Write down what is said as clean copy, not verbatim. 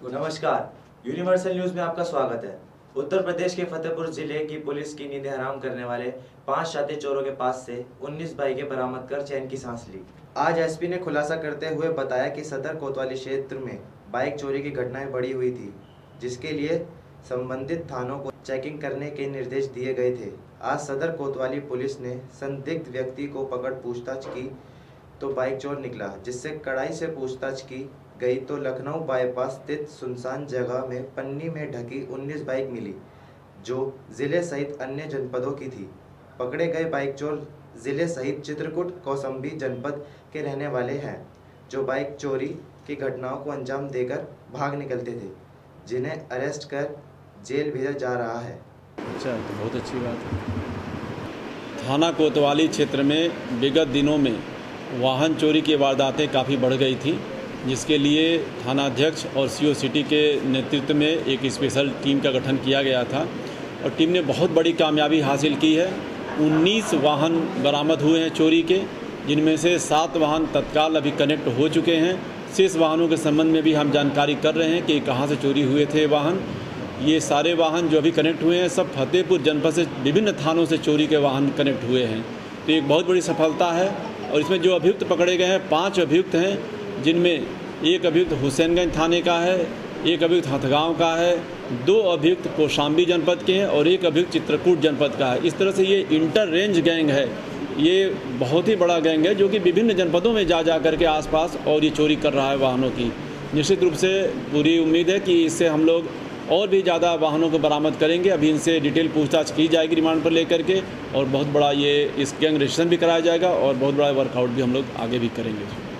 नमस्कार, universal news में आपका स्वागत है। उत्तर प्रदेश के फतेहपुर जिले की पुलिस की नींदें हराम करने वाले 5 शातिर चोरों के पास से 19 बाइकें बरामद कर चैन की सांस ली। आज एसपी ने खुलासा करते हुए बताया कि सदर कोतवाली क्षेत्र में बाइक चोरी की घटनाएं बढ़ी हुई थी, जिसके लिए संबंधित थानों को चेकिंग करने के निर्देश दिए गए थे। आज सदर कोतवाली पुलिस ने संदिग्ध व्यक्ति को पकड़ पूछताछ की तो बाइक चोर निकला, जिससे कड़ाई से पूछताछ की गई तो लखनऊ बाईपास स्थित सुनसान जगह में पन्नी में ढकी 19 बाइक मिली, जो जिले सहित अन्य जनपदों की थी। पकड़े गए बाइक चोर जिले सहित चित्रकूट कौशाम्बी जनपद के रहने वाले हैं, जो बाइक चोरी की घटनाओं को अंजाम देकर भाग निकलते थे, जिन्हें अरेस्ट कर जेल भेजा जा रहा है। अच्छा, तो बहुत अच्छी बात है। थाना कोतवाली क्षेत्र में विगत दिनों में वाहन चोरी की वारदातें काफ़ी बढ़ गई थी, जिसके लिए थानाध्यक्ष और सीओ सिटी के नेतृत्व में एक स्पेशल टीम का गठन किया गया था और टीम ने बहुत बड़ी कामयाबी हासिल की है। 19 वाहन बरामद हुए हैं चोरी के, जिनमें से 7 वाहन तत्काल अभी कनेक्ट हो चुके हैं। शेष वाहनों के संबंध में भी हम जानकारी कर रहे हैं कि कहाँ से चोरी हुए थे वाहन। ये सारे वाहन जो अभी कनेक्ट हुए हैं सब फतेहपुर जनपद से विभिन्न थानों से चोरी के वाहन कनेक्ट हुए हैं, तो एक बहुत बड़ी सफलता है। और इसमें जो अभियुक्त पकड़े गए हैं 5 अभियुक्त हैं, जिनमें एक अभियुक्त हुसैनगंज थाने का है, एक अभियुक्त हथगांव का है, 2 अभियुक्त कौशाम्बी जनपद के हैं और एक अभियुक्त चित्रकूट जनपद का है। इस तरह से ये इंटर रेंज गैंग है। ये बहुत ही बड़ा गैंग है जो कि विभिन्न जनपदों में जा करके आसपास और ये चोरी कर रहा है वाहनों की। निश्चित रूप से पूरी उम्मीद है कि इससे हम लोग और भी ज़्यादा वाहनों को बरामद करेंगे। अभी इनसे डिटेल पूछताछ की जाएगी रिमांड पर लेकर के, और बहुत बड़ा ये इस गैंग रजिस्ट्रेशन भी कराया जाएगा और बहुत बड़ा वर्कआउट भी हम लोग आगे भी करेंगे।